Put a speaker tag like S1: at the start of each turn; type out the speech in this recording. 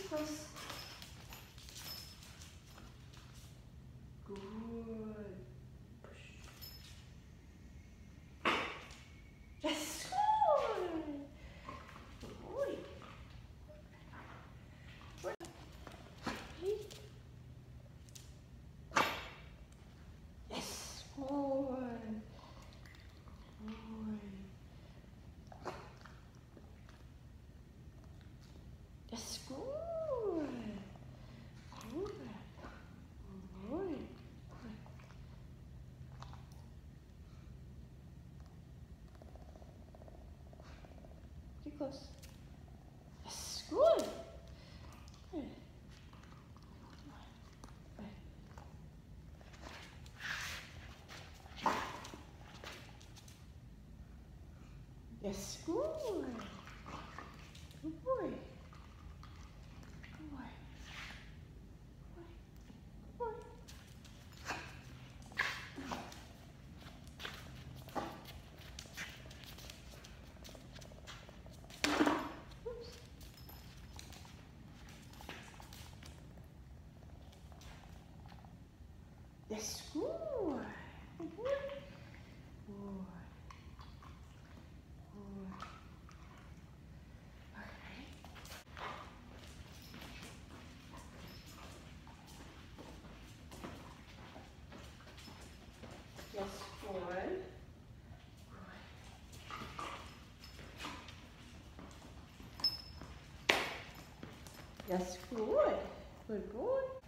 S1: close. Good. Push. Yes, good. Good boy. Yes, good. Yes, good. Good. Good. Get close. Yes, good. Good. Yes, good. Good boy. Good boy. Good boy. Oops. Yes, good. Good boy. Good. Good. Okay. Yes, good. Yes, good. Good boy.